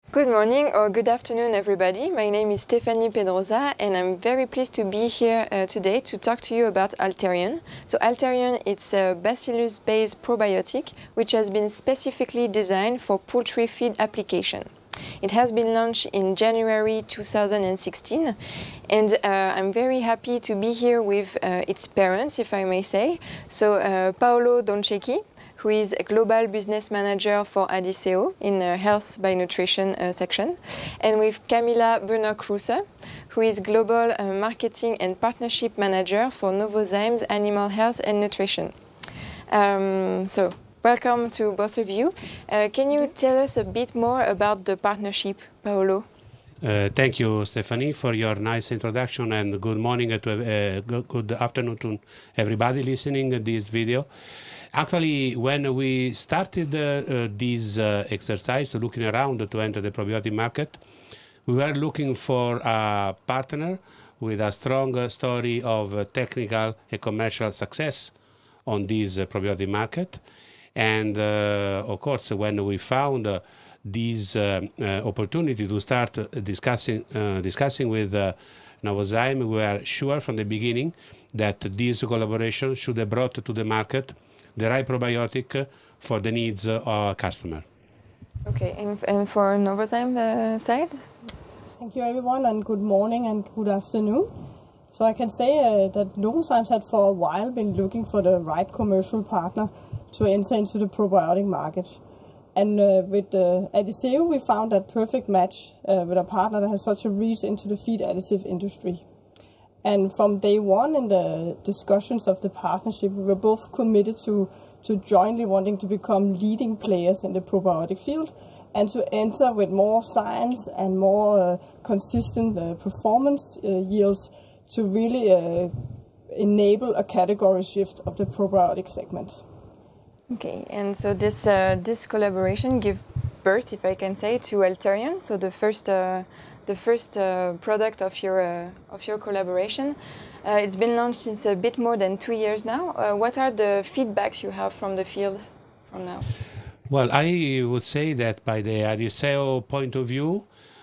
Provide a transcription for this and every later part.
Good morning or good afternoon, everybody. My name is Stéphanie Pedrosa, and I'm very pleased to be here today to talk to you about Alterion. So Alterion, it's a bacillus-based probiotic which has been specifically designed for poultry feed application. It has been launched in January 2016, and I'm very happy to be here with its parents, if I may say. So Paolo Doncecchi, who is a Global Business Manager for Adisseo in the Health by Nutrition section, and with Camilla Brunner-Kruse, who is Global Marketing and Partnership Manager for Novozymes Animal Health and Nutrition. So welcome to both of you. Can you tell us a bit more about the partnership, Paolo? Thank you, Stephanie, for your nice introduction, and good morning to good afternoon to everybody listening to this video. Actually, when we started this exercise, looking around to enter the probiotic market, we were looking for a partner with a strong story of technical and commercial success on this probiotic market. And of course, when we found this opportunity to start discussing with Novozymes, we were sure from the beginning that this collaboration should have brought to the market the right probiotic for the needs of our customer. Okay, and for Novozymes side? Thank you, everyone, and good morning and good afternoon. So I can say that Novozymes had for a while been looking for the right commercial partner to enter into the probiotic market. And with Adisseo, we found that perfect match with a partner that has such a reach into the feed additive industry. And from day one in the discussions of the partnership, we were both committed to jointly wanting to become leading players in the probiotic field and to enter with more science and more consistent performance yields to really enable a category shift of the probiotic segment. Okay, and so this collaboration gave birth, if I can say, to Alterion. So the first product of your collaboration. It's been launched since a bit more than 2 years now. What are the feedbacks you have from the field from now? Well, I would say that by the Adisseo point of view,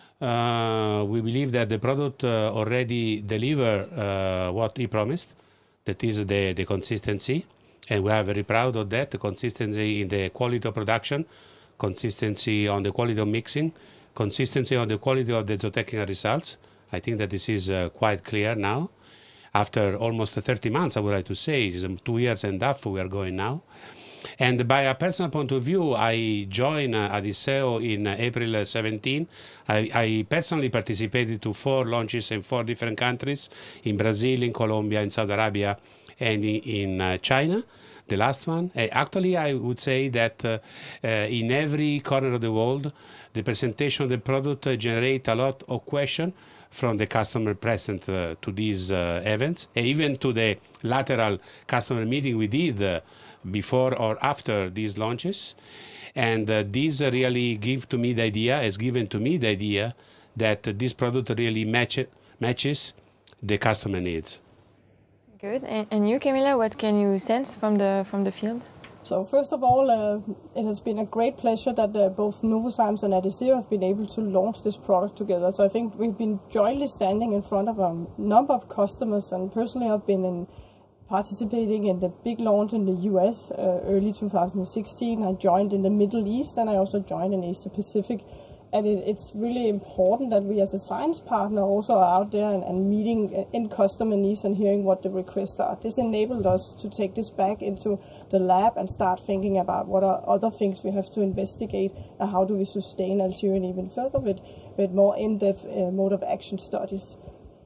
we believe that the product already delivered what he promised. That is the consistency. And we are very proud of that, the consistency in the quality of production, consistency on the quality of mixing, consistency on the quality of the zootechnical results. I think that this is quite clear now. After almost 30 months, I would like to say, it's 2 years and a half we are going now. And by a personal point of view, I joined Adisseo in April 17. I personally participated to 4 launches in 4 different countries, in Brazil, in Colombia, in Saudi Arabia, and in China, the last one. Actually, I would say that in every corner of the world, the presentation of the product generates a lot of questions from the customer present to these events, and even to the lateral customer meeting we did before or after these launches. And this really has given to me the idea that this product really matches the customer needs. Good. And you, Camilla, what can you sense from the field? So first of all, it has been a great pleasure that both Novozymes and Adisseo have been able to launch this product together. So I think we've been jointly standing in front of a number of customers, and personally I've been participating in the big launch in the US early 2016. I joined in the Middle East, and I also joined in Asia Pacific. And it's really important that we as a science partner also are out there and meeting in customer needs and hearing what the requests are. This enabled us to take this back into the lab and start thinking about what are other things we have to investigate and how do we sustain Alterion even further with more in-depth mode of action studies.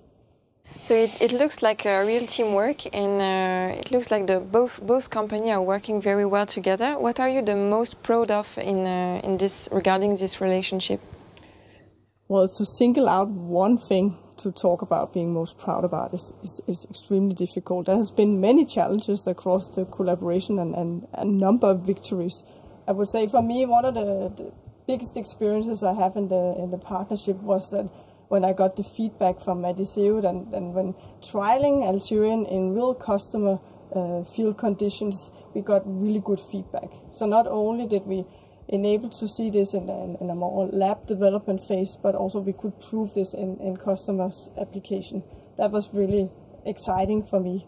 So it looks like a real teamwork, and it looks like both companies are working very well together. What are you the most proud of in this regarding this relationship? Well, to single out one thing to talk about being most proud about is extremely difficult. There has been many challenges across the collaboration and a number of victories. I would say for me, one of the biggest experiences I have in the partnership was that when I got the feedback from Adisseo and when trialing Alterion in real customer field conditions, we got really good feedback. So not only did we enabled to see this in a more lab development phase, but also we could prove this in customers' application. That was really exciting for me.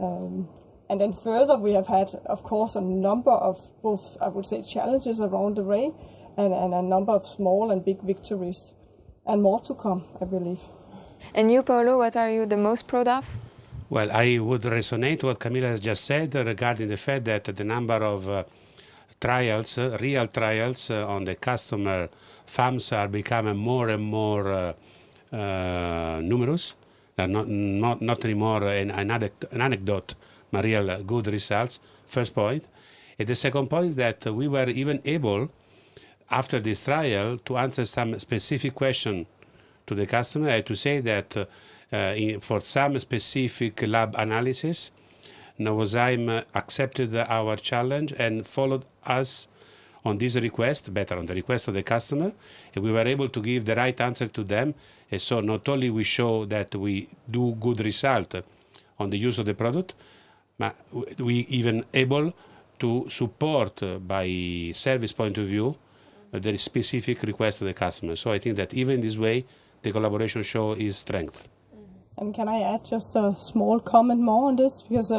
And then further, we have had, of course, a number of both, I would say, challenges around the way, and a number of small and big victories, and more to come, I believe. And you, Paolo, what are you the most proud of? Well, I would resonate what Camilla has just said regarding the fact that the number of trials, real trials on the customer farms are becoming more and more numerous. Not anymore an anecdote, but real good results. First point. And the second point is that we were even able, after this trial, to answer some specific question to the customer. I have to say that for some specific lab analysis, Novozymes accepted our challenge and followed us on this request, better on the request of the customer, and we were able to give the right answer to them. And so not only we show that we do good result on the use of the product, but we even able to support by service point of view the specific request of the customer. So I think that even in this way, the collaboration show is strength. And can I add just a small comment more on this? Because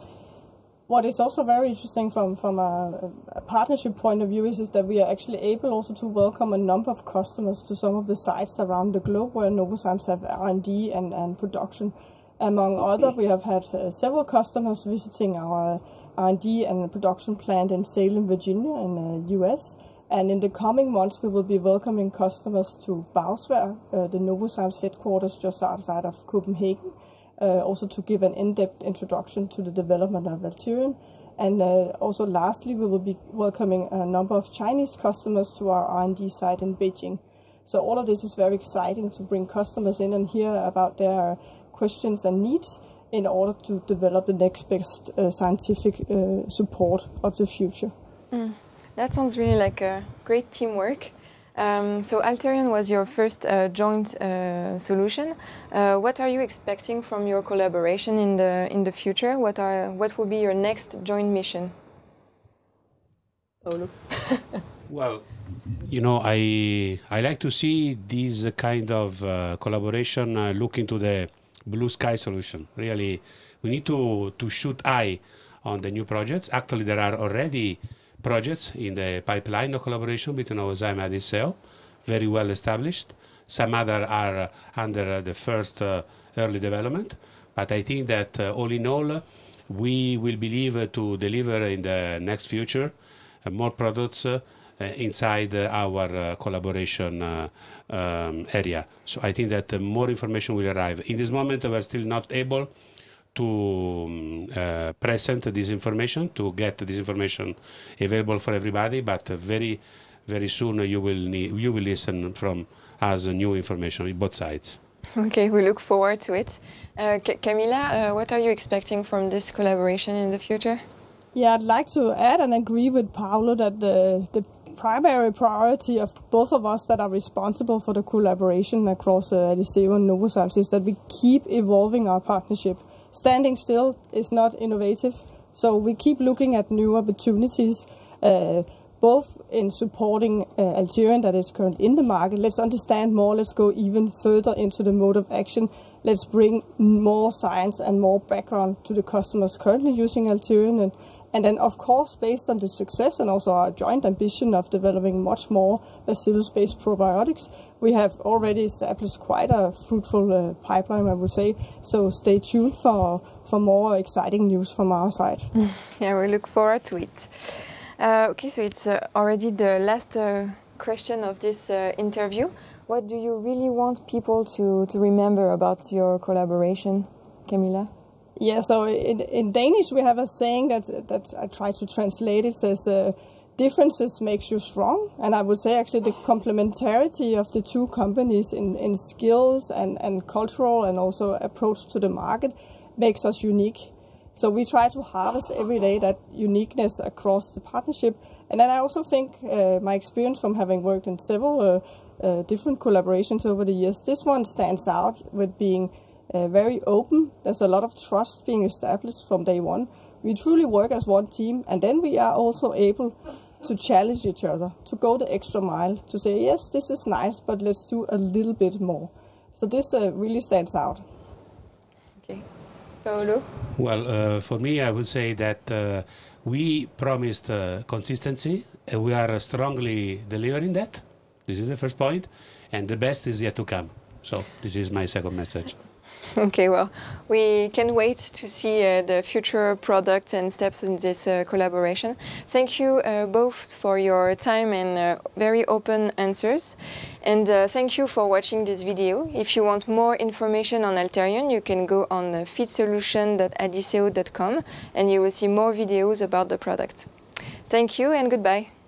what is also very interesting from a partnership point of view is that we are actually able also to welcome a number of customers to some of the sites around the globe where Novozymes have R&D and production. Among others, we have had several customers visiting our R&D and production plant in Salem, Virginia in the US. And in the coming months, we will be welcoming customers to Bagsværd, the Novozymes headquarters just outside of Copenhagen, also to give an in-depth introduction to the development of Alterion. And also lastly, we will be welcoming a number of Chinese customers to our R&D site in Beijing. So all of this is very exciting to bring customers in and hear about their questions and needs in order to develop the next best scientific support of the future. That sounds really like a great teamwork. So Alterion was your first joint solution. What are you expecting from your collaboration in the future? What will be your next joint mission? Paolo. Well, you know, I like to see this kind of collaboration look into the blue sky solution. Really, we need to shoot high on the new projects. Actually, there are already projects in the pipeline of collaboration between Novozymes and Adisseo, very well established. Some other are under the first early development, but I think that all in all, we will believe to deliver in the next future more products inside our collaboration area. So I think that more information will arrive. In this moment, we are still not able to present this information, to get this information available for everybody, but very, very soon you will listen from us new information on both sides. Okay, we look forward to it. Camilla, what are you expecting from this collaboration in the future? Yeah, I'd like to add and agree with Paolo that the primary priority of both of us that are responsible for the collaboration across Adisseo and Novozymes is that we keep evolving our partnership. Standing still is not innovative, so we keep looking at new opportunities, both in supporting Alterion that is currently in the market. Let's understand more, let's go even further into the mode of action. Let's bring more science and more background to the customers currently using Alterion. And then, of course, based on the success and also our joint ambition of developing much more bacillus-based probiotics, we have already established quite a fruitful pipeline, I would say. So stay tuned for more exciting news from our side. Yeah, we look forward to it. Okay, so it's already the last question of this interview. What do you really want people to remember about your collaboration, Camilla? Yeah, so in Danish we have a saying that I try to translate. It says, differences makes you strong. And I would say actually the complementarity of the two companies in skills and cultural and also approach to the market makes us unique. So we try to harvest every day that uniqueness across the partnership. And then I also think my experience from having worked in several different collaborations over the years, this one stands out with being very open. There's a lot of trust being established from day one. We truly work as one team, and then we are also able to challenge each other, to go the extra mile, to say, yes, this is nice, but let's do a little bit more. So this really stands out. Okay. Paolo? Well, for me, I would say that we promised consistency, and we are strongly delivering that. This is the first point, and the best is yet to come. So this is my second message. Okay, well, we can wait to see the future product and steps in this collaboration. Thank you both for your time and very open answers. And thank you for watching this video. If you want more information on Alterion, you can go on feedsolution.adiceo.com and you will see more videos about the product. Thank you and goodbye.